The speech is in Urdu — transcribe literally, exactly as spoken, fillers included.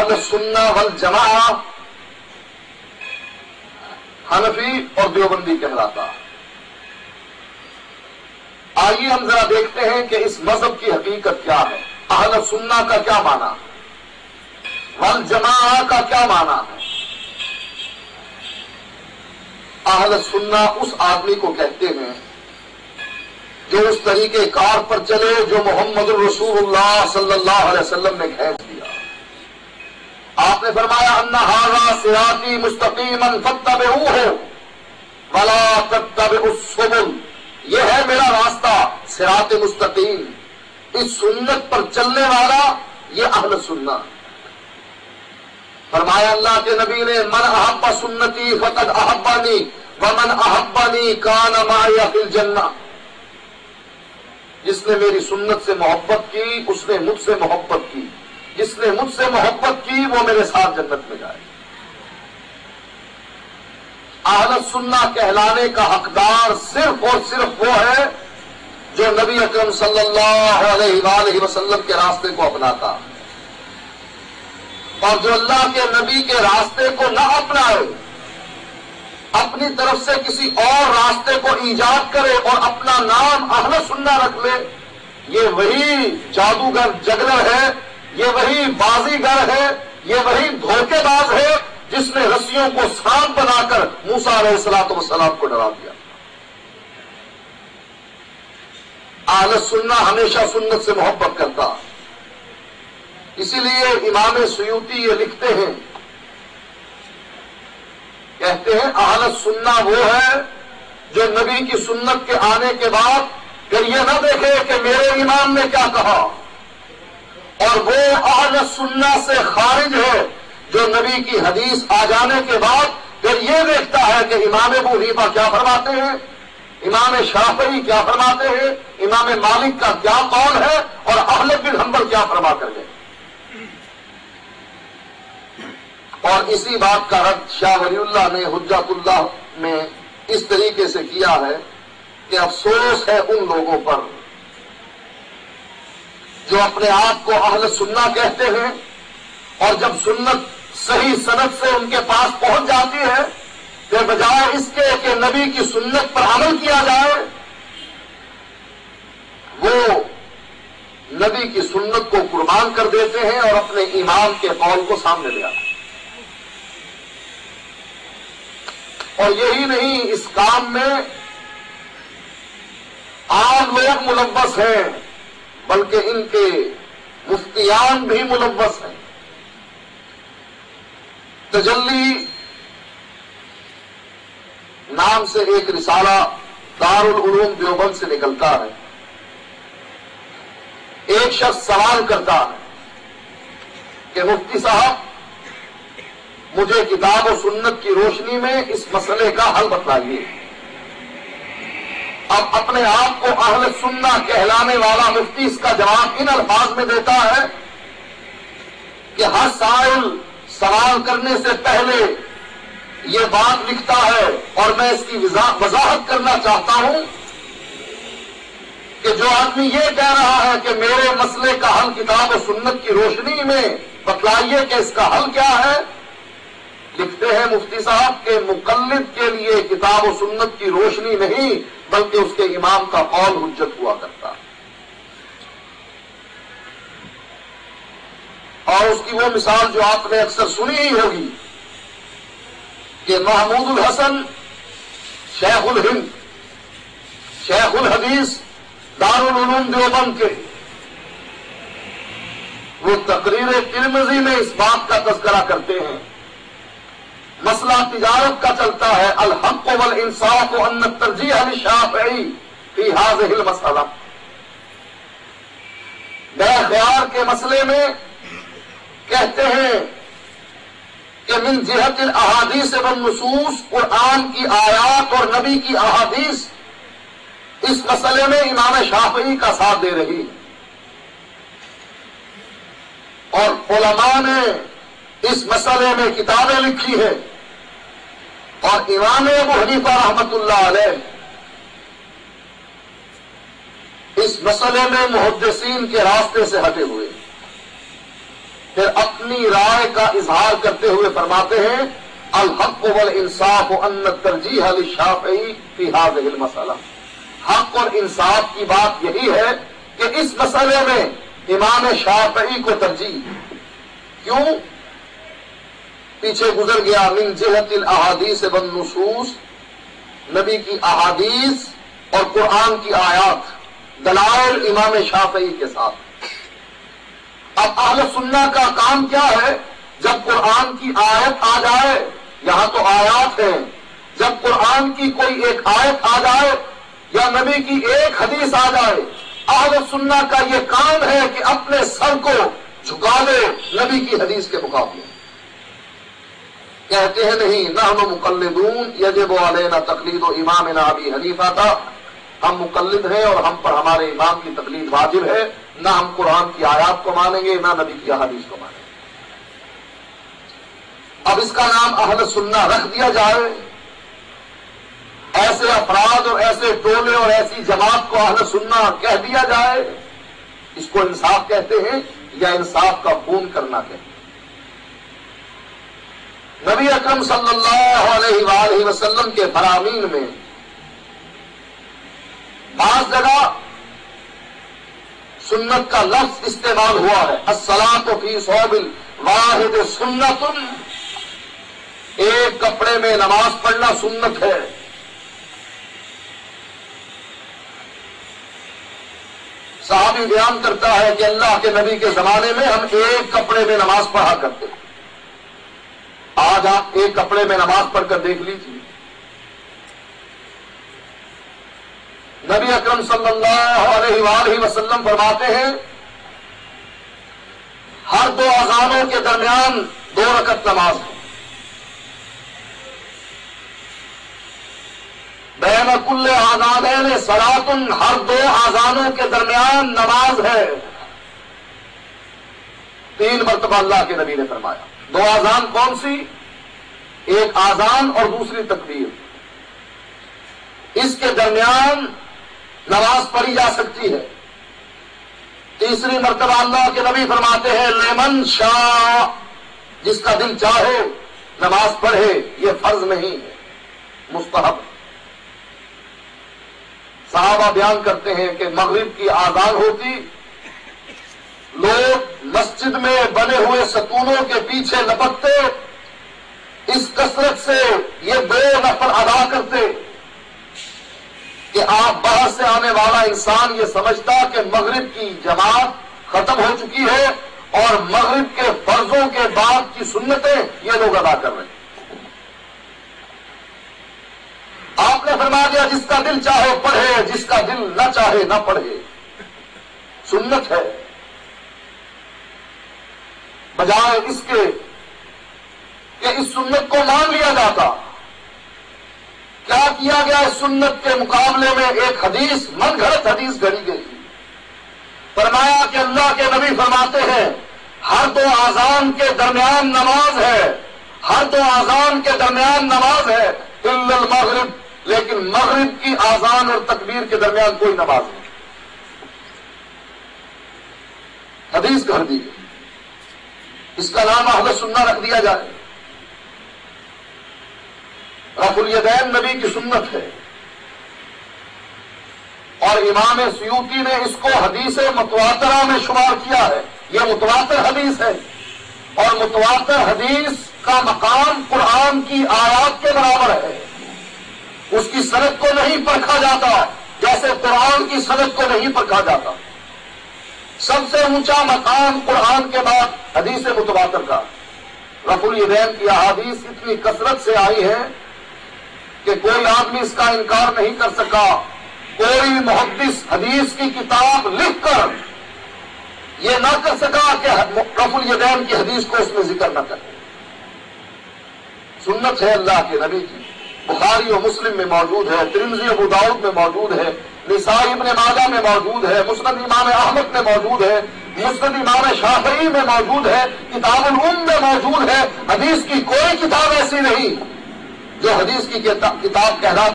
اہل سنہ والجماعہ حنفی اور دیوبندی کہلاتا. آئیے ہم ذرا دیکھتے ہیں کہ اس مذہب کی حقیقت کیا ہے. اہل سنہ کا کیا معنی ہے، والجماعہ کا کیا معنی ہے. اہل سنہ اس آدمی کو کہتے ہیں جو اس طریقے کار پر چلے جو محمد الرسول اللہ صلی اللہ علیہ وسلم نے کھینچ دیا. آپ نے فرمایا ان ھذا صراطی مستقیما فاتبعوہ ولا تتبعوا السبل. یہ ہے میرا راستہ صراط مستقیم، اس سنت پر چلنے والا یہ اہل سنہ. فرمایا اللہ کے نبی نے من احب سنتی فقد احبنی ومن احبنی کان معی فی الجنہ. جس نے میری سنت سے محبت کی اس نے مجھ سے محبت کی، جس نے مجھ سے محبت کی وہ میرے ساتھ جنت میں جائے. اہل سنہ کہلانے کا حقدار صرف اور صرف وہ ہے جو نبی اکرم صلی اللہ علیہ وآلہ وسلم کے راستے کو اپناتا، اور جو اللہ کے نبی کے راستے کو نہ اپنائے، اپنی طرف سے کسی اور راستے کو ایجاد کرے اور اپنا نام اہل سنہ رکھ لے، یہ وہی جادوگر جگلر ہے، یہ وہی بازیگر ہے، یہ وہی دھوکے باز ہے جس نے رسیوں کو سانپ بنا کر موسیٰ علیہ الصلوۃ والسلام کو ڈرا دیا. اہل سنہ ہمیشہ سنت سے محبت کرتا. اسی لیے امام سیوطی یہ لکھتے ہیں، کہتے ہیں اہل سنہ وہ ہے جو نبی کی سنت کے آنے کے بعد پھر یہ نہ دیکھے کہ میرے امام نے کیا کہا، اور وہ اہل سنہ سے خارج ہے جو نبی کی حدیث آ جانے کے بعد پھر یہ دیکھتا ہے کہ امام ابو حنیفہ کیا فرماتے ہیں، امام شافعی کیا فرماتے ہیں، امام مالک کا کیا قول ہے، اور احمد بن حنبل کیا فرما کر گئے. اور اسی بات کا رد شاہ ولی اللہ نے حجت اللہ میں اس طریقے سے کیا ہے کہ افسوس ہے ان لوگوں پر جو اپنے آپ کو اہل سنہ کہتے ہیں، اور جب سنت صحیح سند سے ان کے پاس پہنچ جاتی ہے کہ بجائے اس کے کہ نبی کی سنت پر عمل کیا جائے، وہ نبی کی سنت کو قربان کر دیتے ہیں اور اپنے امام کے قول کو سامنے لے آتے ہیں. اور یہی نہیں، اس کام میں عام لوگ ملوث ہیں بلکہ ان کے مفتیان بھی ملوث ہیں. تجلی نام سے ایک رسالہ دارالعلوم دیوبند سے نکلتا ہے. ایک شخص سوال کرتا ہے کہ مفتی صاحب مجھے کتاب و سنت کی روشنی میں اس مسئلے کا حل بتلائیے. اب اپنے آپ کو اہل سنہ کہلانے والا مفتی اس کا جواب ان الفاظ میں دیتا ہے کہ ہر سائل سوال کرنے سے پہلے یہ بات لکھتا ہے، اور میں اس کی وضاحت کرنا چاہتا ہوں کہ جو آدمی یہ کہہ رہا ہے کہ میرے مسئلے کا حل کتاب و سنت کی روشنی میں بتلائیے کہ اس کا حل کیا ہے، لکھتے ہیں مفتی صاحب کہ مقلد کے لیے کتاب و سنت کی روشنی نہیں بلکہ اس کے امام کا قول حجت ہوا کرتا. اور اس کی وہ مثال جو آپ نے اکثر سنی ہی ہوگی کہ محمود الحسن شیخ الہند، شیخ الحدیث دارالعلوم دیوبند کے، وہ تقریر ترمذی میں اس بات کا تذکرہ کرتے ہیں. مسئلہ تجارت کا چلتا ہے، الحق والانصاف ان الترجیح للشافعی فی ہذہ المسئلہ. بے خیار کے مسئلے میں کہتے ہیں کہ من جہت الاحادیث والنصوص، قرآن کی آیات اور نبی کی احادیث اس مسئلے میں امام شافعی کا ساتھ دے رہی ہے، اور علماء نے اس مسئلے میں کتابیں لکھی ہیں، اور امام ابو حنیفہ رحمت اللہ علیہ اس مسئلے میں محدثین کے راستے سے ہٹے ہوئے. پھر اپنی رائے کا اظہار کرتے ہوئے فرماتے ہیں الحق والانصاف ان الترجیح للشافعی فی هذه المسئلہ، حق اور انصاف کی بات یہی ہے کہ اس مسئلے میں امام شافعی کو ترجیح. کیوں؟ پیچھے گزر گیا من جہت الاحادیث والنصوص، نبی کی احادیث اور قرآن کی آیات دلائل امام شافعی کے ساتھ. اب اہل سنہ کا کام کیا ہے؟ جب قرآن کی آیت آ جائے، یہاں تو آیات ہیں، جب قرآن کی کوئی ایک آیت آ جائے یا نبی کی ایک حدیث آ جائے، اہل سنہ کا یہ کام ہے کہ اپنے سر کو جھکا دے نبی کی حدیث کے مقابلے. کہتے ہیں نہیں نحن مقلدون یجب علینا تقلید و امامنا ابی حنیفہ تھا، ہم مقلد ہیں اور ہم پر ہمارے امام کی تقلید واجب ہے، نہ ہم قرآن کی آیات کو مانیں گے نہ نبی کی حدیث کو مانیں گے. اب اس کا نام اہل سنہ رکھ دیا جائے، ایسے افراد اور ایسے ٹولے اور ایسی جماعت کو اہل سنہ کہہ دیا جائے، اس کو انصاف کہتے ہیں یا انصاف کا خون کرنا کہتے ہیں. نبی اکرم صلی اللہ علیہ وآلہ وسلم کے فرامین میں بعض جگہ سنت کا لفظ استعمال ہوا ہے. الصلاۃ فی ثوب واحد سنت، ایک کپڑے میں نماز پڑھنا سنت ہے. صحابی بیان کرتا ہے کہ اللہ کے نبی کے زمانے میں ہم ایک کپڑے میں نماز پڑھا کرتے. آج آپ ایک کپڑے میں نماز پڑھ کر دیکھ لیجیے. نبی اکرم صلی اللہ علیہ وآلہ وسلم فرماتے ہیں ہر دو اذانوں کے درمیان دو رکعت نماز ہے. بین کل آذانین صلاۃ، ہر دو آذانوں کے درمیان نماز ہے. تین مرتبہ اللہ کے نبی نے فرمایا. دو آذان کون سی؟ ایک آذان اور دوسری تکبیر. اس کے درمیان نماز پڑھی جا سکتی ہے. تیسری مرتبہ اللہ کے نبی فرماتے ہیں لمن شاء، جس کا دل چاہے نماز پڑھے. یہ فرض نہیں ہے، مستحب. صحابہ بیان کرتے ہیں کہ مغرب کی آذان ہوتی، لوگ مسجد میں بنے ہوئے ستونوں کے پیچھے لپکتے، اس کثرت سے یہ دو نفل ادا کرتے کہ آپ باہر سے آنے والا انسان یہ سمجھتا کہ مغرب کی جماعت ختم ہو چکی ہے اور مغرب کے فرضوں کے بعد کی سنتیں یہ لوگ ادا کر رہے ہیں. آپ نے فرما دیا جس کا دل چاہے پڑھے، جس کا دل نہ چاہے نہ پڑھے. سنت ہے. بجائے اس کے کہ اس سنت کو مان لیا جاتا، کیا کیا گیا؟ اس سنت کے مقابلے میں ایک حدیث، من گھڑت حدیث گھڑی گئی. فرمایا کہ اللہ کے نبی فرماتے ہیں ہر دو آذان کے درمیان نماز ہے، ہر دو آذان کے درمیان نماز ہے الا المغرب، لیکن مغرب کی آذان اور تکبیر کے درمیان کوئی نماز نہیں. حدیث گھڑ دی گئی. اس کا نام اہل سنہ رکھ دیا جائے. رفع الیدین نبی کی سنت ہے، اور امام سیوطی نے اس کو حدیث متواترہ میں شمار کیا ہے. یہ متواتر حدیث ہے، اور متواتر حدیث کا مقام قرآن کی آیات کے برابر ہے. اس کی سند کو نہیں پرکھا جاتا جیسے قرآن کی سند کو نہیں پرکھا جاتا. سب سے اونچا مقام قرآن کے بعد حدیث متواتر کا. رفع الیدین کی احادیث اتنی کثرت سے آئی ہے کہ کوئی آدمی اس کا انکار نہیں کر سکا. کوئی محدث حدیث کی کتاب لکھ کر یہ نہ کر سکا کہ رفع الیدین کی حدیث کو اس میں ذکر نہ کرے. سنت ہے اللہ کے نبی کی. بخاری و مسلم میں موجود ہے، ترمذی ابو داؤد میں موجود ہے، نسائی ابن ماجہ میں موجود ہے، مسند امام احمد میں موجود ہے، مسند امام شافعی میں موجود ہے، کتاب الام میں موجود ہے. حدیث کی کوئی کتاب ایسی نہیں جو حدیث کی کتاب کہلاتی